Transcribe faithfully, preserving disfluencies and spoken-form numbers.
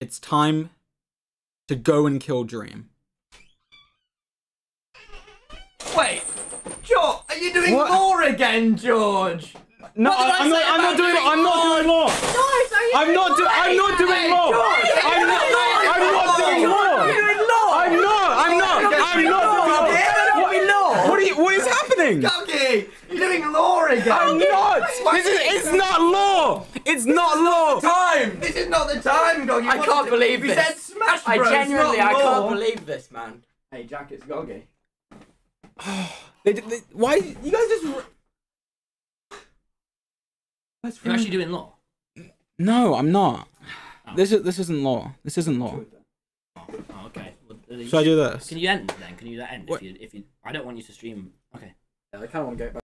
It's time to go and kill Dream. Wait, George, are you doing What? law again, George? No, I, I'm, not, I'm not doing. I'm not doing law. George, are you I'm doing not law? doing. I'm not doing law. I'm not. I'm not doing law. I'm not. I'm not. I'm not doing law. What are you? What is happening? Gogy, you're doing law again. I'm not. This is. It's not law. It's not law. Time. This is not the time, Gogy. I can't believe we this. said Smash I Bros, genuinely, not I law. can't believe this, man. Hey, Jack, it's Gogy. They, they, why? You guys just. That's You're actually doing law? No, I'm not. Oh. This is. This isn't law. This isn't law. Oh, oh okay. Well, uh, Should I do this? Can you end then? Can you end What? if you if you? I don't want you to stream. Okay. Yeah, I kind of want to go back.